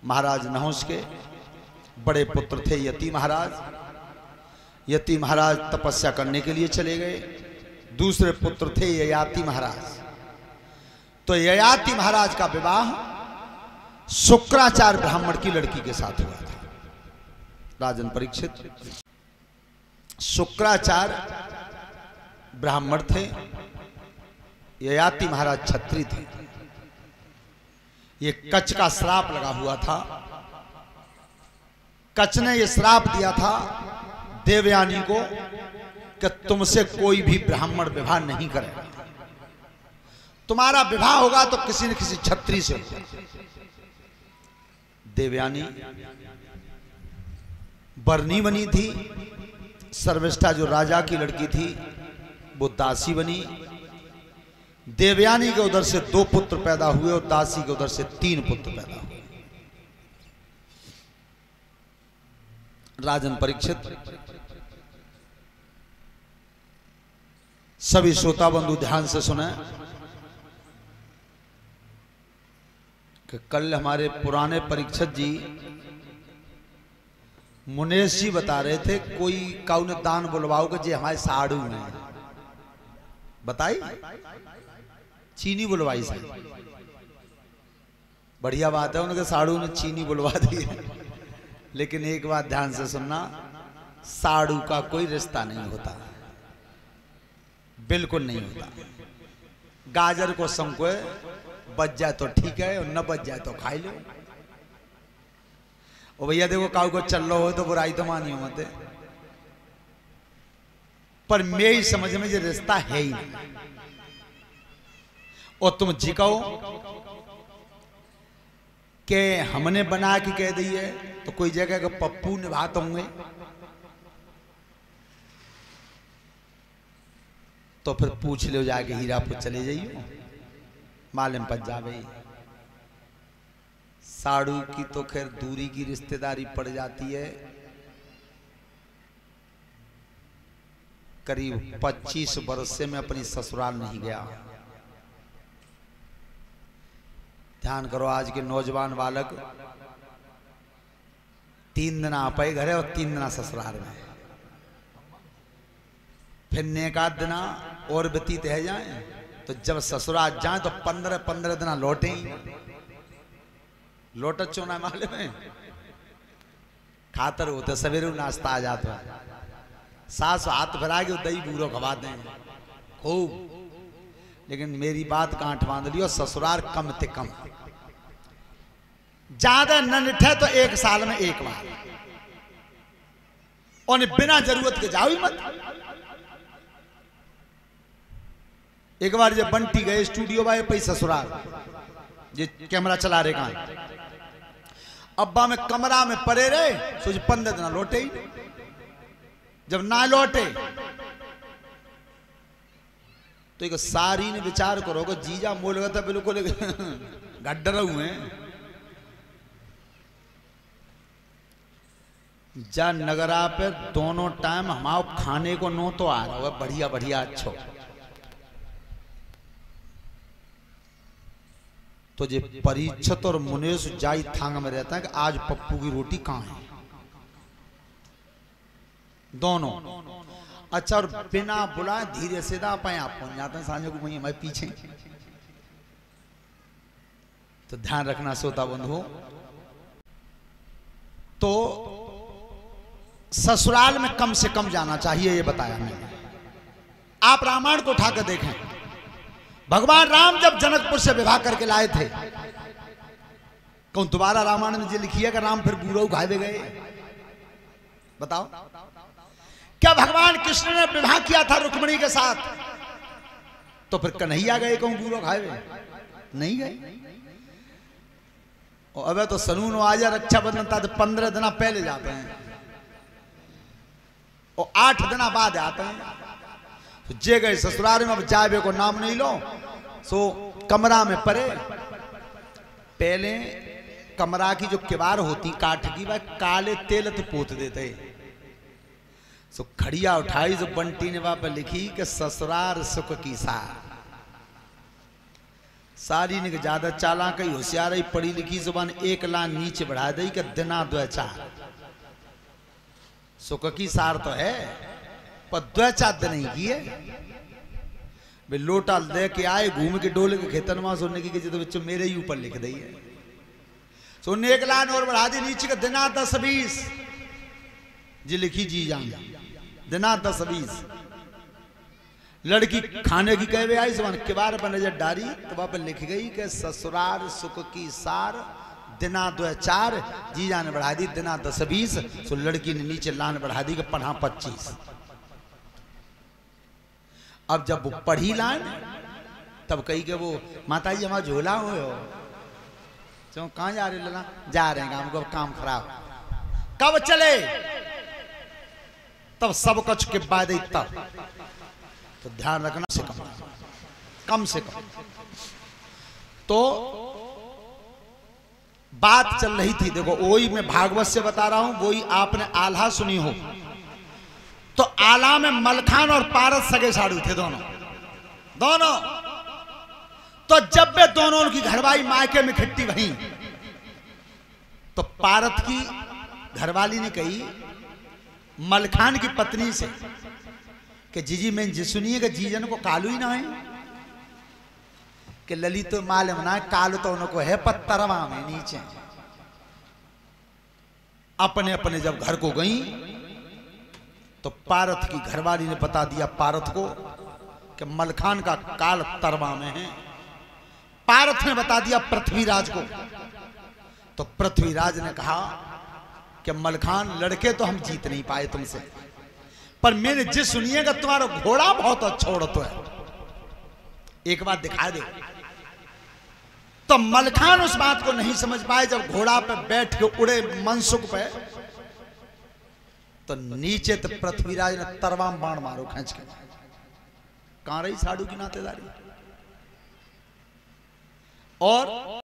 महाराज नहुष के बड़े पुत्र थे यति महाराज। यति महाराज तपस्या करने के लिए चले गए। दूसरे पुत्र थे ययाति महाराज। तो ययाति महाराज का विवाह शुक्राचार्य ब्राह्मण की लड़की के साथ हुआ था। राजन परीक्षित शुक्राचार्य ब्राह्मण थे, ययाति महाराज क्षत्रिय थे। ये कच का श्राप लगा हुआ था। कच ने यह श्राप दिया था देवयानी को कि तुमसे कोई भी ब्राह्मण विवाह नहीं करेगा, तुम्हारा विवाह होगा तो किसी न किसी क्षत्रिय से होगा। देवयानी बरनी बनी थी, सर्वष्ठा जो राजा की लड़की थी वो दासी बनी। देवयानी के उधर से 2 पुत्र पैदा हुए और दासी के उधर से 3 पुत्र पैदा हुए। राजन परीक्षित, सभी श्रोता बंधु ध्यान से सुने कि कल हमारे पुराने परीक्षक जी मुनेश जी बता रहे थे कोई काउ ने दान बुलवाओ कि जे हमारे साड़ू में बताई चीनी बुलवाई से। बढ़िया बात है, उनके साड़ू ने चीनी बुलवा दी है। लेकिन एक बात ध्यान से सुनना, साड़ू का कोई रिश्ता नहीं होता, बिल्कुल नहीं होता। गाजर को संकोए बच जाए तो ठीक है और न बच जाए तो खाई लो। और भैया देखो काऊ को चल लो हो तो बुराई तो मानियो मत, पर मेरी समझ में ये रिश्ता है ही नहीं। और तुम जी कहो कि हमने बना के कह दी है तो कोई जगह का पप्पू निभाते होंगे, तो फिर पूछ लो जाके हीरापुर चले जाइए, मालूम पड़ जावे। साड़ू की तो खैर दूरी की रिश्तेदारी पड़ जाती है। करीब 25 वर्ष से मैं अपनी ससुराल नहीं गया। ध्यान करो, आज के नौजवान बालक 3 दिन आ पाए घरे और 3 दिन ससुराल में, फिर नेकाद दिना और व्यतीत है जाए तो जब ससुराल जाए तो 15 दिन लौटे ही। लोटत चोना मालूम है, खातर होते सवेरे नाश्ता आ जाता है, सास हाथ भरा के दही बूरो खवा दें खूब। लेकिन मेरी बात गांठ बांध लियो, ससुराल कम से कम ज्यादा न निठे तो 1 साल में 1 बार, और बिना जरूरत के जाओ ही मत। एक बार जब बंटी गए स्टूडियो बाय पै ससुराल, ये कैमरा चला रहे कहां, अब्बा में कमरा में पड़े रहे, सोच 15 दिन लौटे ही। जब ना लौटे तो एक सारी ने विचार करो कि जीजा मोल गया था बिल्कुल गड्ढर हुए। जा नगरा पे दोनों टाइम हमारे खाने को नो तो आ रहा है बढ़िया बढ़िया अच्छो। तो जे परीक्षित और मुनेश जाई थांग में रहता है कि आज पप्पू की रोटी कहां है, दोनों। अच्छा, और बिना बुलाए धीरे से दा पाए आप पहुंच जाते हैं सांझे को वहीं हमारे पीछे। तो ध्यान रखना श्रोता बंधु। तो ससुराल में कम से कम जाना चाहिए, ये बताया मैंने। आप रामायण को उठाकर देखें, भगवान राम जब जनकपुर से विवाह करके लाए थे, कौन दोबारा रामायण में ये लिखी है कि राम फिर बूढ़ो घावे गए? बताओ, क्या भगवान कृष्ण ने विवाह किया था रुक्मिणी के साथ तो फिर कन्हैया गए कहूं बूढ़ो घावे? नहीं गए। और अब तो सनून आ जाए रक्षाबंधन था तो 15 दिन पहले जाते हैं और 8 दिन बाद आते हैं। तो जे गए ससुराल में, अब जाए को नाम नहीं लो। सो कमरा में पड़े, पहले कमरा की जो किवाड़ होती काठ की, वह काले तेल तो पोत देते। सो खड़िया उठाई जो बंटी ने वहां पर लिखी कि ससुराल सुख की सार। सारी ने ज्यादा चालाक ही होशियार ही पढ़ी लिखी जुबान एक लान नीचे बढ़ा दी कि दिना द्वैचार सुख की सार तो है पर द्वैचार नहीं की है। वे लोटा लेके आए घूम के डोले के खेतन में सोने की तो बच्चों मेरे ही ऊपर लिख दी है। सोने एक लाइन और बढ़ा दी नीचे का दिना 10-20 जी लिखी जी जान दिना 10-20। लड़की खाने की कहे आई जबान के बार पर नजर डारी तो वहां पर लिख गई कि ससुराल सुख की सार दिना 2-4 जी जान बढ़ा दी दिना 10-20। सो लड़की ने नीचे लान बढ़ा दी कि 25। अब जब वो पढ़ी लान तब कही कि वो माता जी हमारा झोला हो चलो कहाँ जा रहे लगा जा रहे हैं हमको काम खराब कब चले तब सब कुछ के बाद तब तो ध्यान रखना से कम से कम तो बात चल रही थी। देखो वही मैं भागवत से बता रहा हूं वही आपने आल्हा सुनी हो तो आला में मलखान और पारस सगे साड़ू थे दोनों। तो जब वे दोनों की घरवाली मायके में खिट्टी वहीं तो पारत की घरवाली ने कही मलखान की पत्नी से कि जीजी मैं जी सुनिए कि जीजन को कालू ही ना है कि ललित तो मालूम ना कालू तो उनको है पत्थरवा में नीचे। अपने अपने जब घर को गई तो पारत की घरवाली ने बता दिया पारत को कि मलखान का काल तरवा में है। पारत ने बता दिया पृथ्वीराज को तो पृथ्वीराज ने कहा कि मलखान लड़के तो हम जीत नहीं पाए तुमसे पर मैंने जिस सुनिएगा तुम्हारा घोड़ा बहुत अच्छा उड़ता है एक बात दिखा दे। तो मलखान उस बात को नहीं समझ पाए जब घोड़ा पे बैठ के उड़े मनसुख पे तो नीचे तो पृथ्वीराज ने तरवाम बाण मारो खींच के। कहां रही साड़ू की नातेदारी और